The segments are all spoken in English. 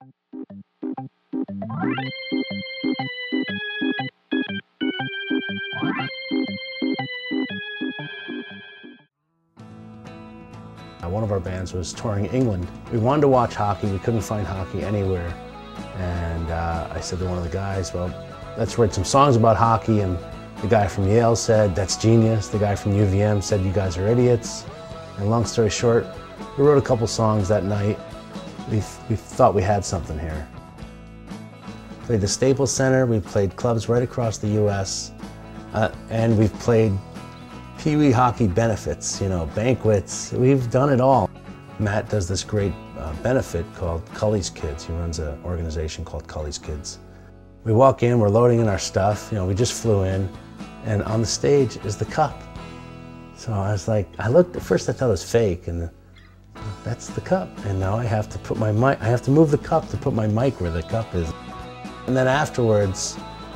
One of our bands was touring England. We wanted to watch hockey, we couldn't find hockey anywhere. And I said to one of the guys, well, let's write some songs about hockey. And the guy from Yale said, that's genius. The guy from UVM said, you guys are idiots. And long story short, we wrote a couple songs that night. We thought we had something here. Played the Staples Center, we played clubs right across the US, and we've played Pee Wee hockey benefits, you know, banquets. We've done it all. Matt does this great benefit called Cully's Kids. He runs an organization called Cully's Kids. We walk in, we're loading in our stuff, you know, we just flew in, and on the stage is the cup. So I was like, I looked, at first I thought it was fake, and that's the cup. And now I have to put my mic, I have to move the cup to put my mic where the cup is. And then afterwards,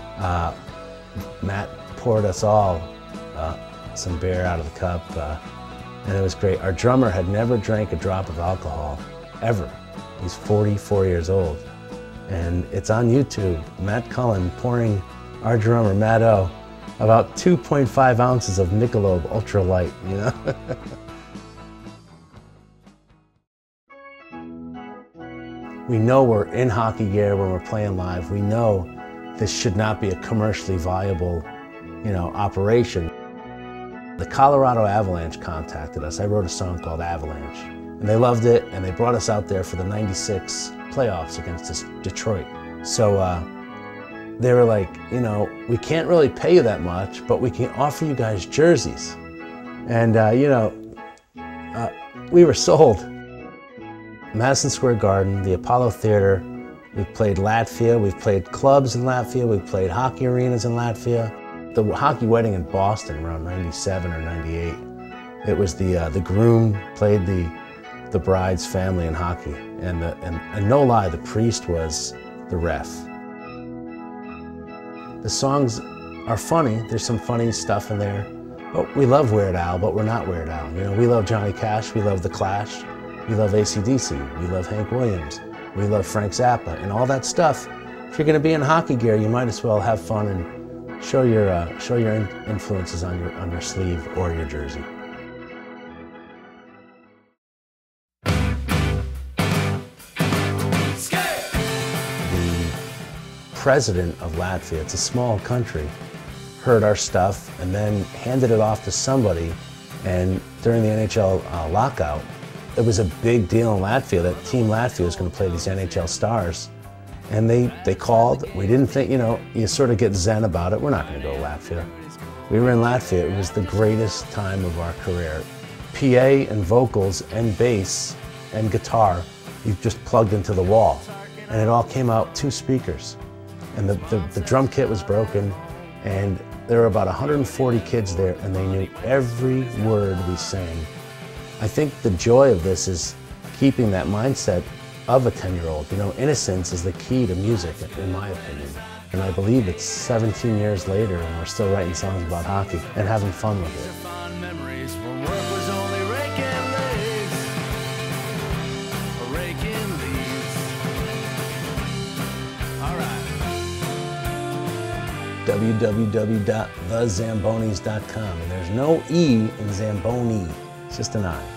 Matt poured us all some beer out of the cup, and it was great. Our drummer had never drank a drop of alcohol, ever. He's 44 years old. And it's on YouTube, Matt Cullen pouring our drummer, Matt O, about 2.5 ounces of Michelob Ultra Light, you know? We know we're in hockey gear when we're playing live. We know this should not be a commercially viable, you know, operation. The Colorado Avalanche contacted us. I wrote a song called Avalanche, and they loved it, and they brought us out there for the '96 playoffs against Detroit. So they were like, you know, we can't really pay you that much, but we can offer you guys jerseys. And, you know, we were sold. Madison Square Garden, the Apollo Theater, we've played Latvia, we've played clubs in Latvia, we've played hockey arenas in Latvia. The hockey wedding in Boston around '97 or '98, it was the groom played the bride's family in hockey, and no lie, the priest was the ref. The songs are funny, there's some funny stuff in there, but we love Weird Al, but we're not Weird Al. You know, we love Johnny Cash, we love The Clash, we love AC/DC, we love Hank Williams, we love Frank Zappa, and all that stuff. If you're gonna be in hockey gear, you might as well have fun and show your influences on your sleeve or your jersey. The president of Latvia, it's a small country, heard our stuff and then handed it off to somebody, and during the NHL lockout, it was a big deal in Latvia that Team Latvia was going to play these NHL stars. And they called. We didn't think, you know, you sort of get zen about it. We're not going to go to Latvia. We were in Latvia. It was the greatest time of our career. PA and vocals and bass and guitar, you just plugged into the wall. And it all came out 2 speakers. And the drum kit was broken. And there were about 140 kids there, and they knew every word we sang. I think the joy of this is keeping that mindset of a 10-year-old. You know, innocence is the key to music, in my opinion. And I believe it's 17 years later and we're still writing songs about hockey and having fun with it. www.thezambonis.com, and there's no E in Zamboni, it's just an I.